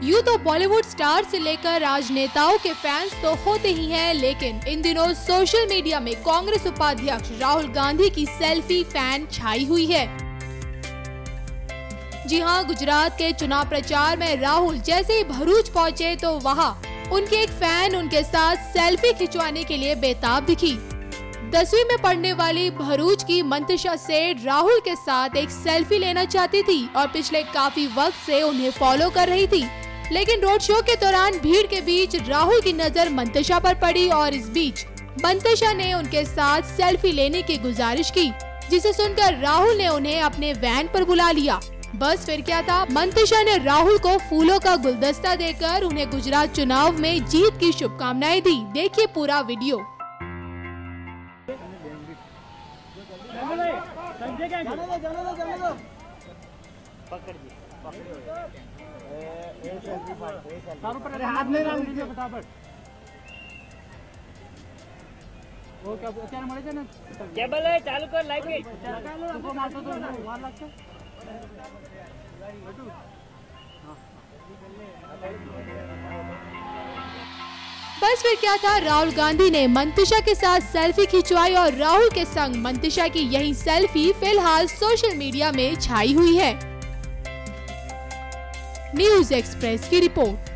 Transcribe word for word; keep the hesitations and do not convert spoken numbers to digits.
यूँ तो बॉलीवुड स्टार से लेकर राजनेताओं के फैंस तो होते ही हैं, लेकिन इन दिनों सोशल मीडिया में कांग्रेस उपाध्यक्ष राहुल गांधी की सेल्फी फैन छाई हुई है। जी हां, गुजरात के चुनाव प्रचार में राहुल जैसे ही भरूच पहुंचे तो वहां उनके एक फैन उनके साथ सेल्फी खिंचवाने के लिए बेताब दिखी। दसवीं में पढ़ने वाली भरूच की मंतशा सेठ राहुल के साथ एक सेल्फी लेना चाहती थी और पिछले काफी वक्त से उन्हें फॉलो कर रही थी, लेकिन रोड शो के दौरान भीड़ के बीच राहुल की नजर मंतशा पर पड़ी और इस बीच मंतशा ने उनके साथ सेल्फी लेने की गुजारिश की, जिसे सुनकर राहुल ने उन्हें अपने वैन पर बुला लिया। बस फिर क्या था, मंतशा ने राहुल को फूलों का गुलदस्ता देकर उन्हें गुजरात चुनाव में जीत की शुभकामनाएं दी। देखिए पूरा वीडियो। केबल है चालू कर लाइव के बस फिर क्या था, राहुल गांधी ने मंतशा के साथ सेल्फी खिंचवाई और राहुल के संग मंतशा की यही सेल्फी फिलहाल सोशल मीडिया में छाई हुई है। न्यूज़ एक्सप्रेस की रिपोर्ट।